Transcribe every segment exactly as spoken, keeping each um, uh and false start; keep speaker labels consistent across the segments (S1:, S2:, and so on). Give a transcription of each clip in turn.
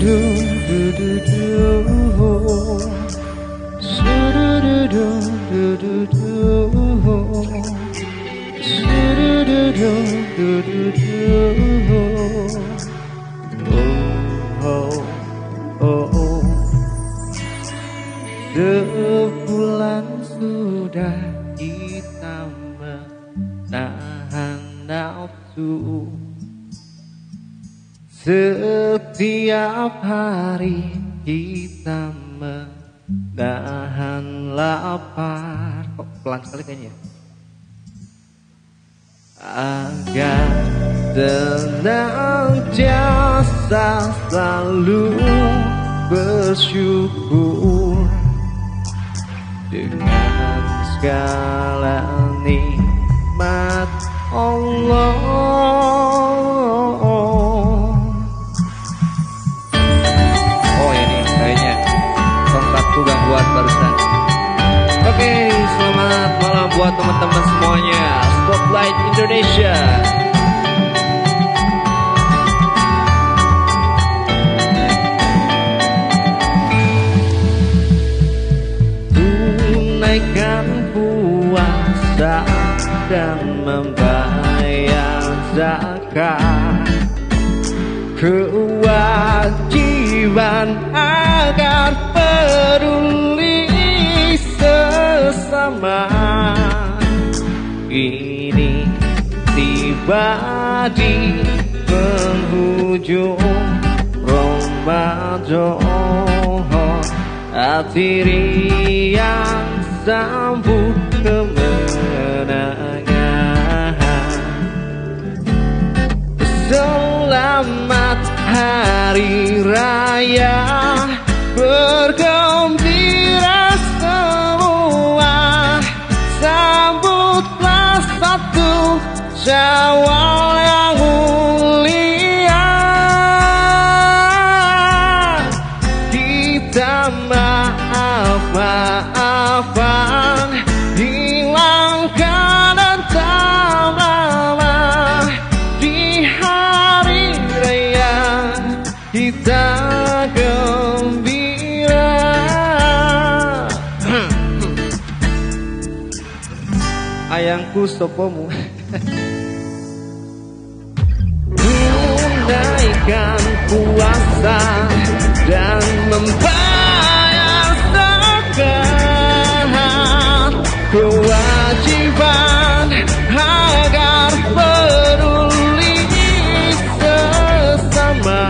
S1: Sebulan sudah kita menahan nafsu, setiap hari kita menahan lapar. Kok pelan sekali kayaknya. Agar senantiasa selalu bersyukur dengan segala nikmat Allah. Oh ini kayaknya tongkatku gangguan barusan. Oke, selamat malam buat teman-teman semuanya. Spotlight Indonesia. Tunaikan puasa dan membayar zakat, kewajiban agar peduli sesama. Ini tiba di penghujung Ramadan, hati riang sambut kemenangan. Selamat Hari Raya, bergembira semua, sambutlah satu Syawal yang mulia. Kita maaf-maafan, hilangkan entah lama. Di hari raya kita gembira. Ayangku sopomu. Tunaikan puasa dan membayar zakat, kewajiban agar peduli sesama.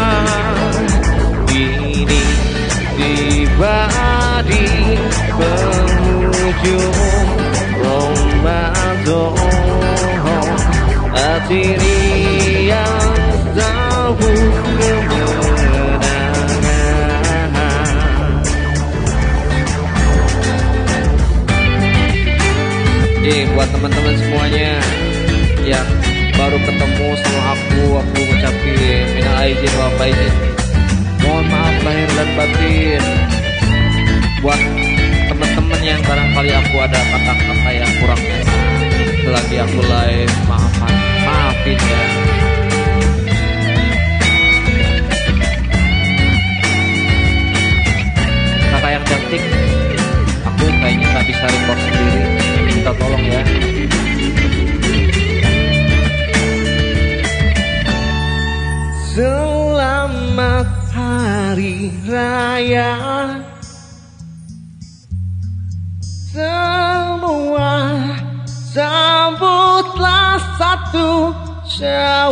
S1: Ini tiba di penghujung Ramadan, hati riang sambut kemenangan. Jadi buat teman-teman semuanya yang baru ketemu sama aku, aku ucapin minal aizin wal faizin, mohon maaf lahir dan batin. Buat teman-teman yang barangkali aku ada kata-kata yang kurang enak selagi aku live, maafkan, maafin ya. Kakak yang cantik, aku kayaknya gak bisa record sendiri, minta tolong ya. Selamat Hari Raya, semua sambutlah satu Syawal.